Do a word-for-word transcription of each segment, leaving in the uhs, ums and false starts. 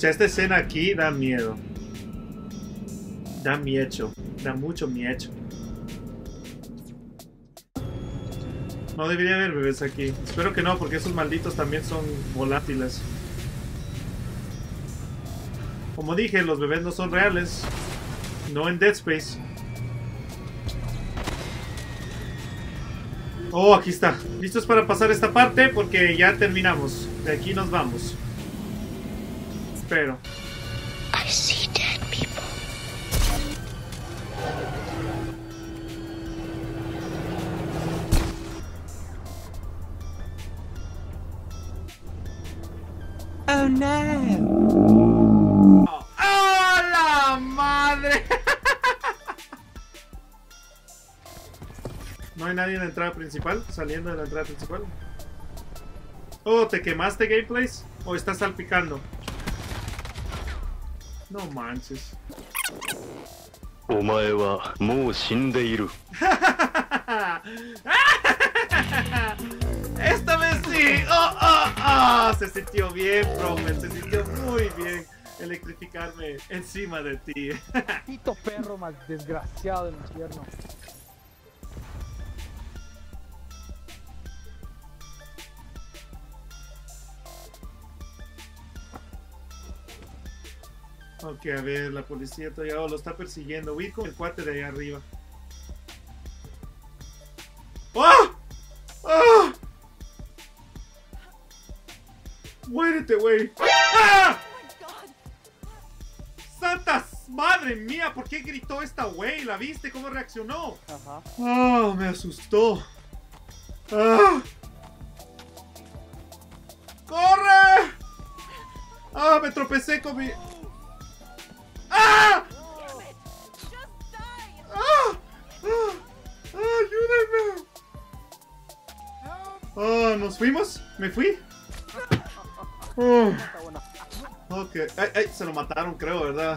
Pucha, esta escena aquí da miedo. Da miedo. Da mucho miedo. No debería haber bebés aquí. Espero que no, porque esos malditos también son volátiles. Como dije, los bebés no son reales. No en Dead Space. Oh, aquí está. ¿Listos para pasar esta parte? Porque ya terminamos. De aquí nos vamos. Espero. I see dead people. Oh no. ¡Oh, ¡oh la madre! ¿No hay nadie en la entrada principal? Saliendo de la entrada principal. Oh, ¿te quemaste, Gameplays? ¿O estás salpicando? No manches. Omae wa mou shindeiru. Esta vez sí. Oh, oh, oh. Se sintió bien, Frogman. Se sintió muy bien electrificarme encima de ti. Pito perro más desgraciado del infierno. Ok, a ver, la policía todavía oh, lo está persiguiendo. Voy a ir con el cuate de allá arriba. ¡Oh! ¡Oh! ¡Muérete, güey! ¡Ah! ¡Santas! ¡Madre mía! ¿Por qué gritó esta güey? ¿La viste? ¿Cómo reaccionó? Ajá. ¡Oh! Me asustó. ¡Ah! ¡Corre! ¡Ah! Me tropecé con mi... ¡Ah! ¡Ah! ¡Ah! ¡Ayúdenme! ¡Ah! ¿Nos fuimos? ¿Me fui? Oh. Ok. Ay, ay, se lo mataron, creo, ¿verdad?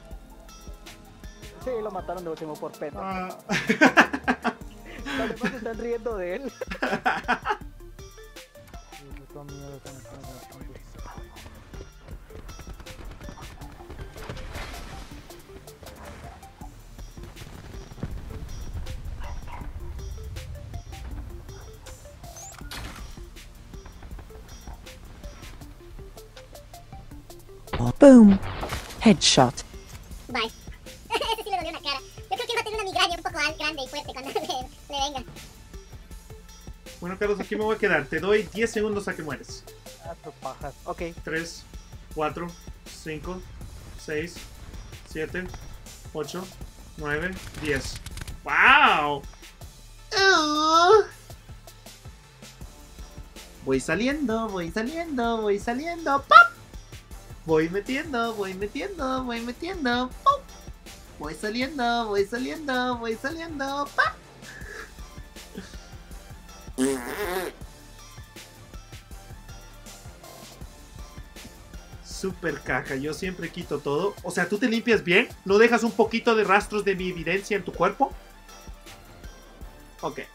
Sí, lo mataron de último por pena. Ah. Los demás se están riendo de él. Boom. Headshot. Bye. Ese sí le dolió una cara. Yo creo que va a tener una migraña un poco grande y fuerte cuando le, le venga. Bueno, Carlos, aquí me voy a quedar. Te doy diez segundos a que mueres. Ah, tus pajas. Ok. tres, cuatro, cinco, seis, siete, ocho, nueve, diez. ¡Wow! Uh. Voy saliendo, voy saliendo, voy saliendo. ¡Pop! Voy metiendo, voy metiendo, voy metiendo. ¡Pop! Voy saliendo, voy saliendo, voy saliendo. ¡Pop! Super caja, yo siempre quito todo. O sea, ¿tú te limpias bien? ¿No dejas un poquito de rastros de mi evidencia en tu cuerpo? Ok.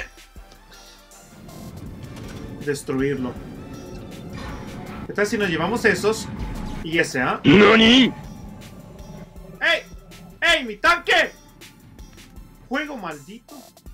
Destruirlo. ¿Qué tal si nos llevamos esos? Y ese, ¿ah? ¿eh? ¿Nani? ¡Ey! ¡Ey, mi tanque! Juego maldito.